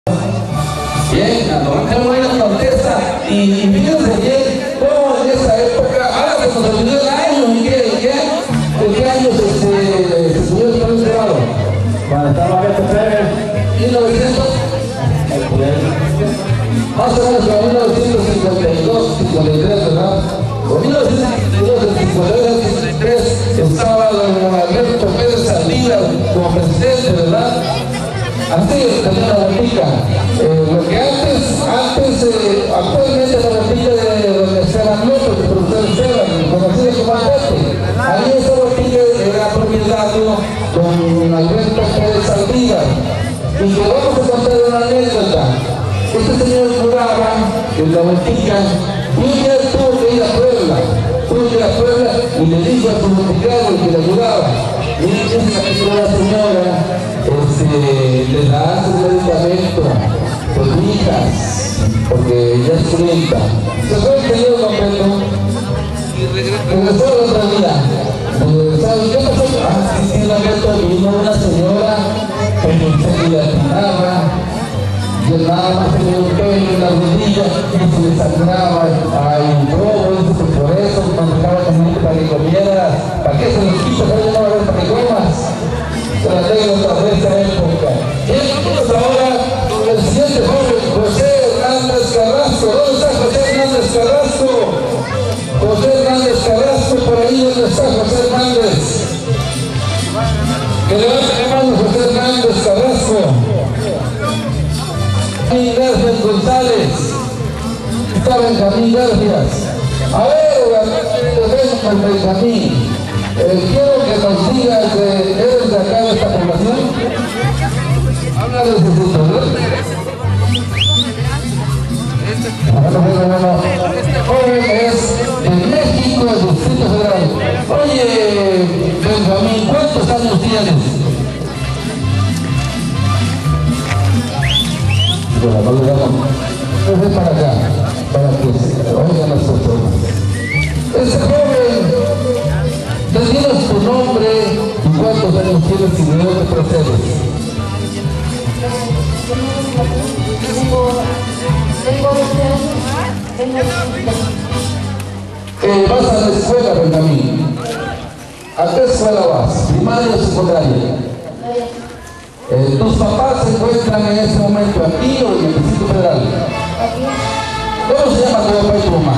Bien, qué buena contesta. Y fíjense bien cómo en esa época, ahora que nos olvidó el año, ¿en qué año se subió el premio grado? Cuando estaba Beto Pérez. 1900. Más o menos como 1952, 53, ¿verdad? Con 1952, 53 estaba don Alberto Pérez Saldívar como presidente, ¿verdad? Así tenía la botica. Lo que actualmente la botica de don Esteban López, el profesor Esteban, conocido como Alberto. Ahí esa botica era propiedad de don Alberto Pérez Saldívar. Y que vamos a contar una anécdota. Este señor juraba en la botica y un día tuvo que ir a Puebla, y le dijo a su boticario que le ayudaba. Y esa señora le da su medicamento, pues hijas, porque ya es clienta. Se fue el señor completo y regresó el otro día. ¿Sabes qué pasó? Sí, vino una señora que le atinaba. Yo nada más tenía un pelo en la rodilla y se le sangraba al robo, por eso cuando estaba comiendo para que comieras, ¿para qué se los quito? Para no ver para que comas. Se la tengo otra vez a época. Y vamos ahora con el siguiente joven, José Hernández Carrasco. ¿Dónde está José Hernández Carrasco? José Hernández Carrasco, por ahí donde está José Hernández. Que levante la mano José Hernández Carrasco. Gracias González, está Benjamín, gracias. A ver, Benjamín, quiero que nos digas, ¿eres de acá de esta población? Habla de ese sitio, ¿verdad? Joven es en México, el Distrito Federal. Oye, Benjamín, ¿cuántos años tienes? Bueno, no le damos. Ven para acá, para que oigan las personas. Ese joven, ¿te tienes tu nombre y cuántos años tienes y de dónde procedes? Vas a la escuela, Benjamín. ¿A qué escuela vas? ¿Primaria o secundaria? ¿Tus papás se encuentran en este momento aquí o en el Distrito Federal? ¿Cómo se llama tu papá y tu mamá?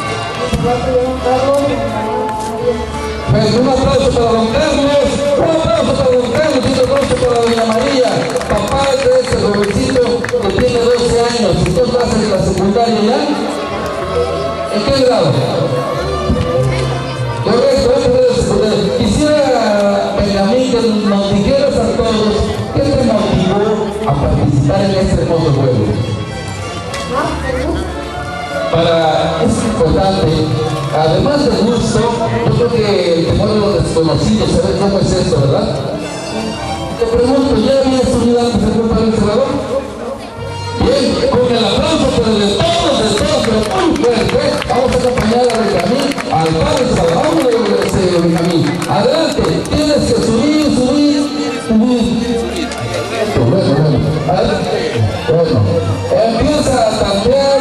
Pues un aplauso para don Carlos, un aplauso para don Carlos y un aplauso para doña María, papá de este jovencito que tiene 12 años. ¿Y tú estás en la secundaria ya? ¿En qué grado? Correcto, quisiera, Benjamín, que nos dijeras a todos qué te motivó a participar en este hermoso juego. Es importante, además del gusto, yo creo que el temor de los desconocidos, saber cómo es esto, ¿verdad? Te pregunto, ¿ya habías unido antes el grupo del cerrador? Bien, con el aplauso, pero de todos, pero muy fuerte. Vamos a acompañar a Benjamín, al padre Salvador de Benjamín. Adelante, tienes que subir. Bueno, empieza a tantear,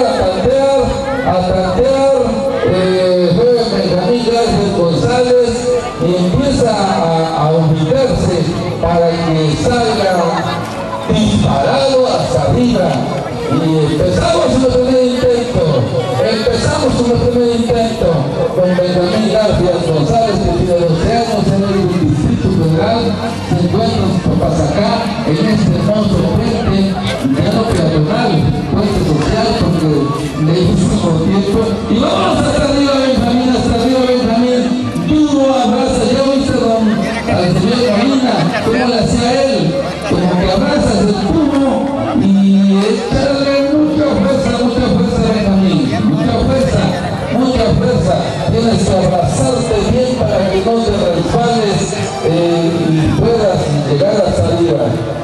juega Benjamín Gracias González y empieza a ubicarse para que salga disparado hacia arriba. Y empezamos nuestro primer intento con Benjamín Gracias González, que tiene 12 años en el Distrito Federal. Se encuentra sus papás acá en este hermoso puente, no peatonal, puente social, porque le hicimos tiempo. Y vamos hasta arriba, Benjamín, duro abraza. Ya viste al señor Molina, cómo le hacía él, como que abrazas el tubo y echarle mucha fuerza, Benjamín, mucha fuerza. Tienes que abrazarte bien para que no te resbales y puedas llegar hasta arriba.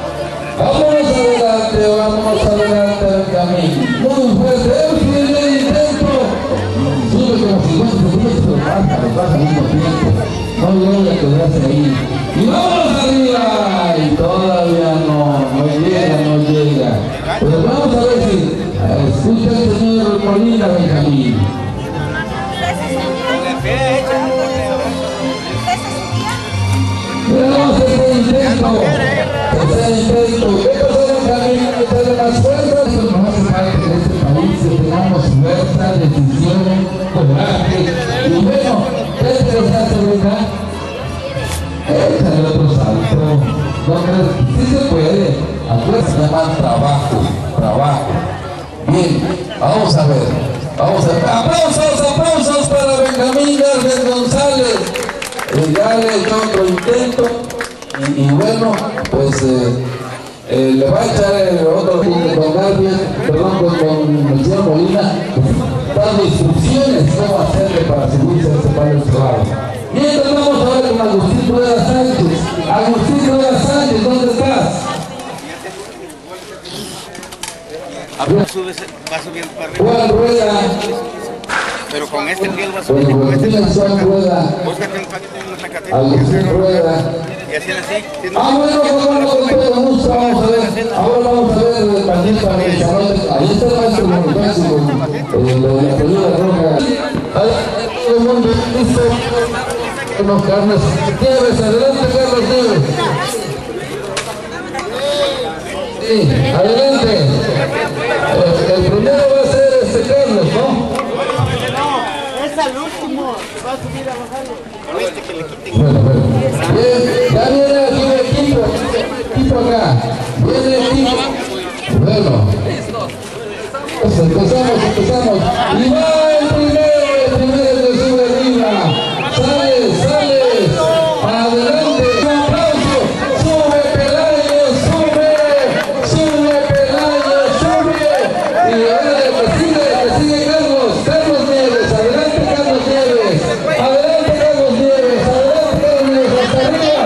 Vámonos adelante, Benjamín. Muy fuerte, el primer intento. Sube como 50 metros, baja al mismo tiempo. No logra quedarse ahí. Y vámonos arriba. Y todavía no llega. Pues vamos a ver si escucha el señor Molina Benjamín. Vamos a hacer intento. ¿Qué pasó, Benjamín? ¿Te más fuerza? No hace falta que en este país tengamos fuerza, decisión, coraje. Y bueno, ¿qué interesante, verdad? Échale otro salto. No, sí se puede. Afuera se llama trabajo. Bien, vamos a ver. Aplausos para Benjamín García González. Ya le echó otro intento y bueno, pues le va a echar el otro con García, con el señor Molina, dando instrucciones cómo hacerle para subirse a este palo de trabajo. Mientras vamos a ver con Agustín Rueda Sánchez. Agustín Rueda Sánchez, ¿dónde estás? Va subiendo para arriba. Juan Rueda. Pero con este piel va subiendo. Bueno, Juan Rueda. Búscate un paquete de una sacatera. Agustín Rueda. Y así así. Bueno, con todo gusto vamos a ver. Ahora vamos a ver el panel para el salón. Ahí está el maestro Bonifacio con la pelota roja. Todo el mundo listo. Carlos Nieves, adelante Carlos Nieves. Sí, adelante. El primero va a ser Carlos, ¿no? Es al último, va a subir a bajarlo. Bueno. Bien, ya viene aquí el equipo acá. Viene el equipo. Bueno. Pues empezamos. Y va el primero que sube arriba. Sale. Adelante. Un aplauso. Sube Pelayo. Y ahora que sigue Carlos Nieves. Adelante Carlos Nieves. Hasta arriba.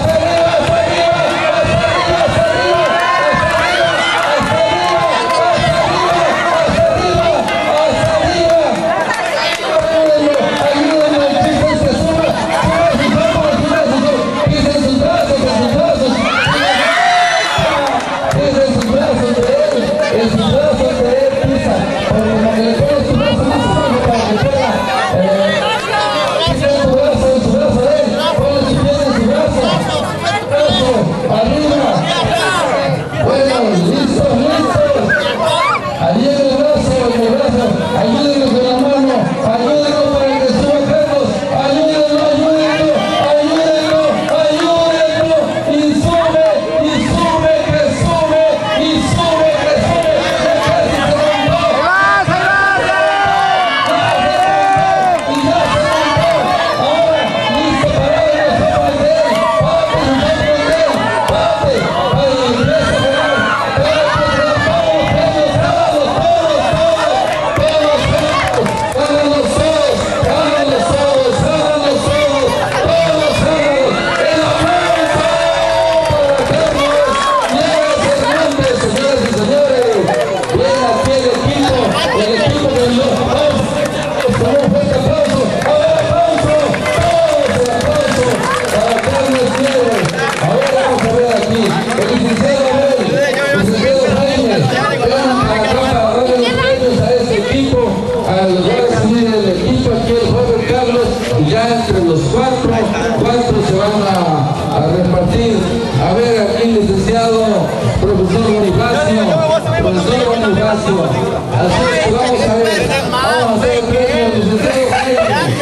Ignacio. Así es que vamos a ver. Vamos a ver el premio del licenciado Jaime.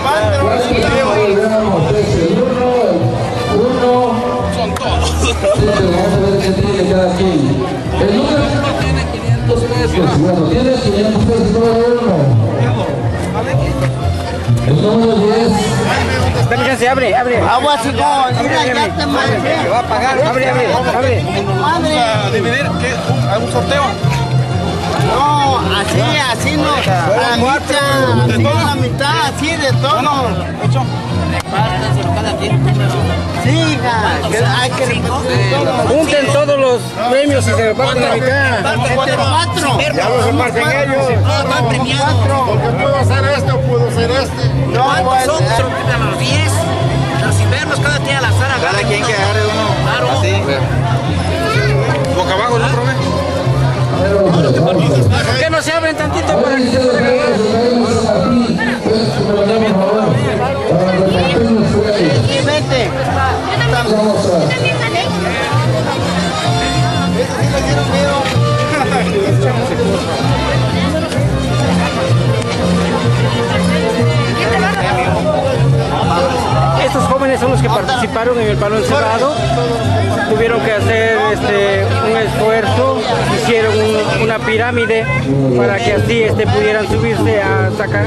Volvemos, es el uno. Son todos. Sí, pero vamos a ver qué tiene cada quien. El número tiene 500 pesos. Bueno, tiene 500 pesos el número 1. El número 10. Espérense, abre. Agua, chico, mira, ya te mandé. Va a pagar, abre. Vamos a dividir, ¿qué? ¿Algún sorteo? No, así no. La mitad, así la mitad, así de todo. Repártenselo cada quien. Sí, hija, hay que repartir todo. Junten todos los premios y se reparten la mitad. Cuatro. Ya los reparten ellos. Están premiados. Porque puedo hacer este o puedo hacer este. No, pues, Son los 10, los invernos, cada quien al azar. Cada quien que agarre uno. Claro. Así. Boca abajo, ¿no, profe? participaron en el palo encerrado tuvieron que hacer un esfuerzo, hicieron una pirámide para que así pudieran subirse a sacar,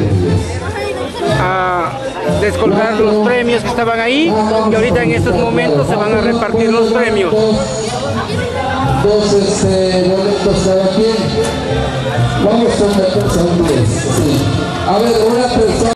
a descolgar los premios que estaban ahí, y ahorita en estos momentos se van a repartir los premios. Dos boletos cada quien. Vamos con la cosa, sí. A ver, una persona.